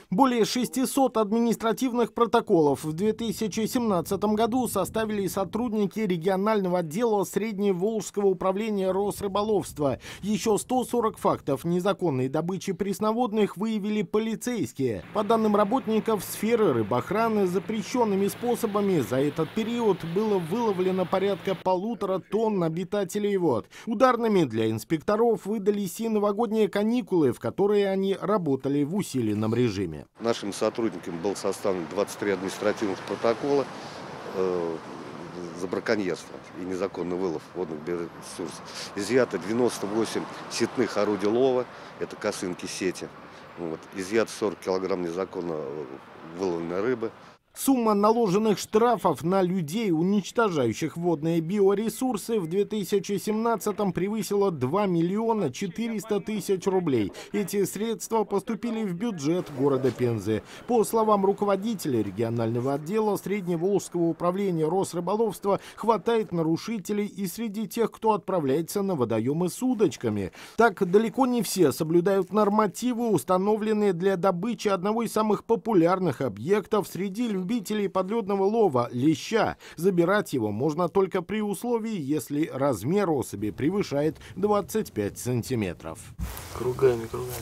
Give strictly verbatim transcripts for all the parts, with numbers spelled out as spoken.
Более шестисот административных протоколов в две тысячи семнадцатом году составили сотрудники регионального отдела Средневолжского управления Росрыболовства. Еще сто сорок фактов незаконной добычи пресноводных выявили полицейские. По данным работников сферы рыбоохраны, запрещенными способами за этот период было выловлено порядка полутора тонн обитателей вод. Ударными для инспекторов выдались и новогодние каникулы, в которые они работали в усиленном режиме. Нашим сотрудникам было составлено двадцать три административных протокола э, за браконьерство и незаконный вылов водных биоресурсов. Изъято девяносто восемь сетных орудий лова, это косынки, сети. Вот. Изъято сорок килограмм незаконно выловленной рыбы. Сумма наложенных штрафов на людей, уничтожающих водные биоресурсы, в две тысячи семнадцатом превысила два миллиона четыреста тысяч рублей. Эти средства поступили в бюджет города Пензы. По словам руководителя регионального отдела Средневолжского управления Росрыболовства, хватает нарушителей и среди тех, кто отправляется на водоемы с удочками. Так, далеко не все соблюдают нормативы, установленные для добычи одного из самых популярных объектов среди людей. Любителей подледного лова – леща. Забирать его можно только при условии, если размер особи превышает двадцать пять сантиметров. Кругами, кругами.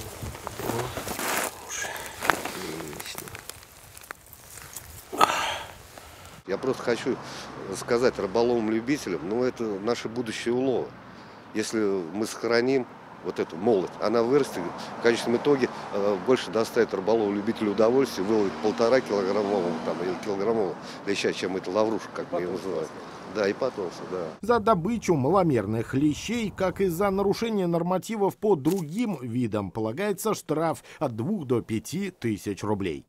Я просто хочу сказать рыболовам-любителям, ну это наше будущее улова. Если мы сохраним вот эту молоть, она вырастет, в конечном итоге э, больше доставит рыболову-любителю удовольствие выловить полтора килограммового там, или килограммового леща, чем это лаврушка, как мы ее называем. Да, и потомство, да. За добычу маломерных лещей, как и за нарушение нормативов по другим видам, полагается штраф от двух до пяти тысяч рублей.